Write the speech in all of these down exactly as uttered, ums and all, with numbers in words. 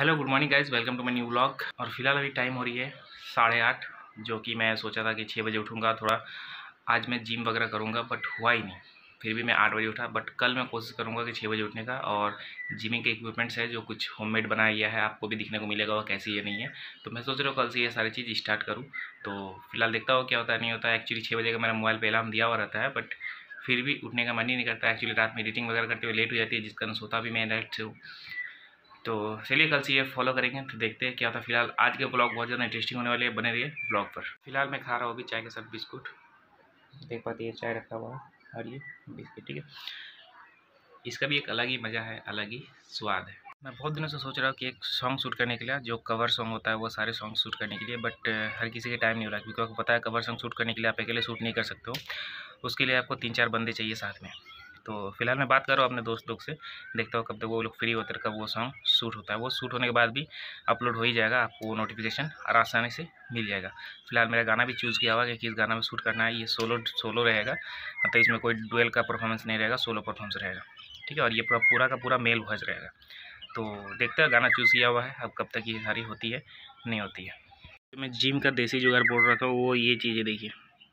Hello good morning guys, welcome to my new vlog. और फिलहाल अभी टाइम हो रही है साढ़े आठ, जो कि मैं सोचा था कि छः बजे उठूँगा, थोड़ा आज मैं जिम वगैरह करूँगा, बट हुआ ही नहीं। फिर भी मैं आठ बजे उठा, बट कल मैं कोशिश करूँगा कि छः बजे उठने का। और जिमिंग के इक्विपमेंट्स है जो कुछ होममेड बनाया गया है, आपको भी दिखने को मिलेगा वो कैसी ये नहीं है। तो मैं सोच रहा हूँ कल से ये सारी चीज़ स्टार्ट करूँ। तो फिलहाल देखता हूँ क्या होता है नहीं होता है। एक्चुअली छः बजे का मेरा मोबाइल पर अलार्म दिया हुआ रहता है, बट फिर भी उठने का मन ही नहीं करता। एक्चुअली रात में एडिटिंग वगैरह करते हुए लेट हो जाती है, जिस कारण सोता भी मैं लेट से हूँ। तो चलिए कल से ये फॉलो करेंगे, तो देखते हैं क्या होता है। फिलहाल आज के ब्लॉग बहुत ज़्यादा इंटरेस्टिंग होने वाले हैं, बने रहिए ब्लॉग पर। फिलहाल मैं खा रहा हूँ अभी चाय के साथ बिस्कुट, देख पाती है चाय रखा हुआ है और ये बिस्किट, ठीक है। इसका भी एक अलग ही मज़ा है, अलग ही स्वाद है। मैं बहुत दिनों से सोच रहा हूँ कि एक सॉन्ग शूट करने के लिए, जो कवर सॉन्ग होता है वो सारे सॉन्ग शूट करने के लिए, बट हर किसी के टाइम नहीं हो रहा, क्योंकि आपको पता है कवर सॉन्ग शूट करने के लिए आप अकेले शूट नहीं कर सकते हो, उसके लिए आपको तीन चार बंदे चाहिए साथ में। तो फिलहाल मैं बात कर रहा हूँ अपने दोस्त लोग से, देखता हूँ कब तक वो लोग फ्री होते हैं, कब वो सॉन्ग शूट होता है। वो शूट होने के बाद भी अपलोड हो ही जाएगा, आपको वो नोटिफिकेशन और आसानी से मिल जाएगा। फिलहाल मेरा गाना भी चूज़ किया हुआ है कि किस गाना में शूट करना है। ये सोलो सोलो रहेगा, मतलब इसमें कोई डुएल का परफॉर्मेंस नहीं रहेगा, सोलो परफॉर्मेंस रहेगा, ठीक है। और ये पूरा पूरा का पूरा मेल वॉइस रहेगा। तो देखते हैं, गाना चूज़ किया हुआ है, अब कब तक ये सारी होती है नहीं होती है। तो मैं जिम का देसी जुगाड़ बोल रहा था, वो ये चीज़ें देखिए,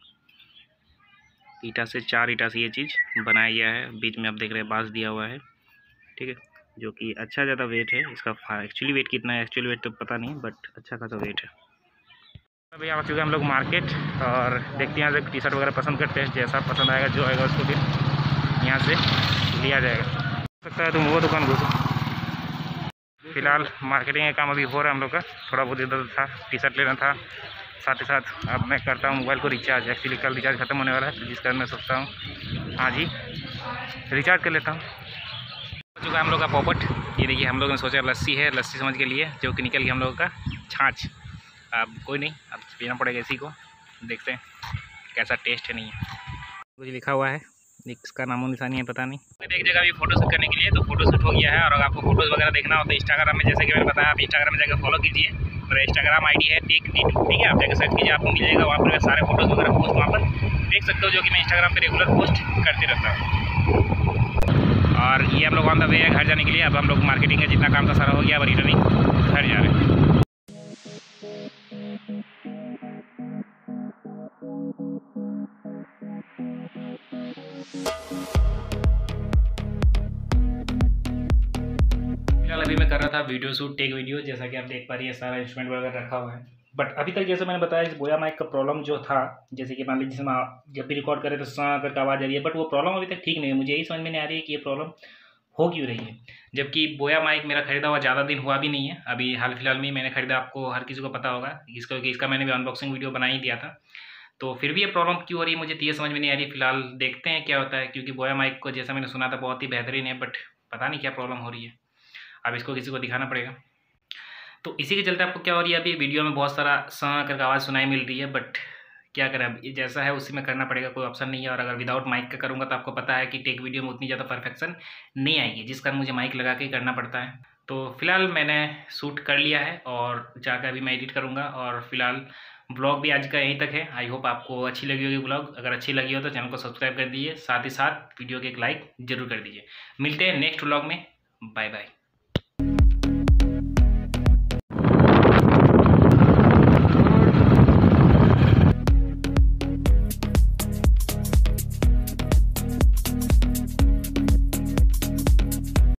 ईटा से चार ईटा से ये चीज़ बनाया गया है। बीच में आप देख रहे हैं बांस दिया हुआ है, ठीक है, जो कि अच्छा ज़्यादा वेट है इसका। एक्चुअली वेट कितना है, एक्चुअली वेट तो पता नहीं, बट अच्छा खासा वेट है। अभी आ चुके हैं हम लोग मार्केट, और देखते हैं यहाँ से टी शर्ट वगैरह पसंद करते हैं। जैसा पसंद आएगा, जो आएगा उसको फिर यहाँ से लिया जाएगा। हो सकता है तुम वो दुकान घुसो। फिलहाल मार्केटिंग का काम अभी हो रहा है हम लोग का, थोड़ा बहुत इधर था, टी शर्ट लेना था, साथ ही साथ अब मैं करता हूँ मोबाइल को रिचार्ज। एक्चुअली कल रिचार्ज खत्म होने वाला है, तो जिस कारण मैं सोचता हूँ आज ही रिचार्ज कर लेता हूँ। हो चुका है हम लोग का पॉपट। ये देखिए, हम लोगों ने सोचा लस्सी है, लस्सी समझ के लिए, जो कि निकल गया हम लोगों का छाछ। अब कोई नहीं, अब पीना पड़ेगा इसी को। देखते हैं कैसा टेस्ट है नहीं है। कुछ लिखा हुआ है, इसका नामो निशानी है पता नहीं। एक जगह भी फोटो शूट करने के लिए, तो फोटो शूट हो गया है। और अगर आपको फोटोज़ वगैरह देखना हो तो इंस्टाग्राम में, जैसे कि मैंने बताया, आप इंस्टाग्राम में जाकर फॉलो कीजिए। मेरा इंस्टाग्राम आईडी है टेक टी टू, ठीक है। आप जाकर सर्च कीजिए, आपको मिल जाएगा। वहाँ पर सारे फोटोज़ वगैरह पोस्ट वहाँ पर देख सकते हो, जो कि मैं इंस्टाग्राम पर रेगुलर पोस्ट करते रहता हूँ। और ये हम लोग ऑन द वे है घर जाने के लिए। अब हम लोग मार्केटिंग का जितना काम था सारा हो गया, अब रिटर्निंग घर जा रहे हैं। अभी मैं कर रहा था वीडियो शूट, टेक वीडियो, जैसा कि आप देख पा रही है सारा इंस्ट्रूमेंट वगैरह रखा हुआ है। बट अभी तक जैसे मैंने बताया, इस बोया माइक का प्रॉब्लम जो था, जैसे कि मान लीजिए जिसमें जब भी रिकॉर्ड करें तो सा करके आवाज़ आ रही है, बट वो प्रॉब्लम अभी तक ठीक नहीं है। मुझे यही समझ में नहीं आ रही है कि ये प्रॉब्लम हो क्यों रही है, जबकि बोया माइक मेरा खरीदा हुआ ज़्यादा दिन हुआ भी नहीं है। अभी हाल फिलहाल में मैंने खरीदा, आपको हर किसी को पता होगा इसका, इसका मैंने भी अनबॉक्सिंग वीडियो बना ही दिया था। तो फिर भी ये प्रॉब्लम क्यों हो रही है मुझे तो ये समझ में नहीं आ रही है। फिलहाल देखते हैं क्या होता है, क्योंकि बोया माइक को जैसा मैंने सुना था बहुत ही बेहतरीन है, बट पता नहीं क्या प्रॉब्लम हो रही है। अब इसको किसी को दिखाना पड़ेगा। तो इसी के चलते आपको क्या हो रही है, अभी वीडियो में बहुत सारा सा करके आवाज़ सुनाई मिल रही है, बट क्या करें, अब जैसा है उसी में करना पड़ेगा, कोई ऑप्शन नहीं है। और अगर विदाउट माइक का करूँगा तो आपको पता है कि टेक वीडियो में उतनी ज़्यादा परफेक्शन नहीं आएगी, जिस कारण मुझे माइक लगा के करना पड़ता है। तो फिलहाल मैंने शूट कर लिया है और जाकर अभी मैं एडिट करूँगा। और फिलहाल ब्लॉग भी आज का यहीं तक है। आई होप आपको अच्छी लगी होगी ब्लॉग। अगर अच्छी लगी हो तो चैनल को सब्सक्राइब कर दीजिए, साथ ही साथ वीडियो के एक लाइक जरूर कर दीजिए। मिलते हैं नेक्स्ट ब्लॉग में, बाय बाय।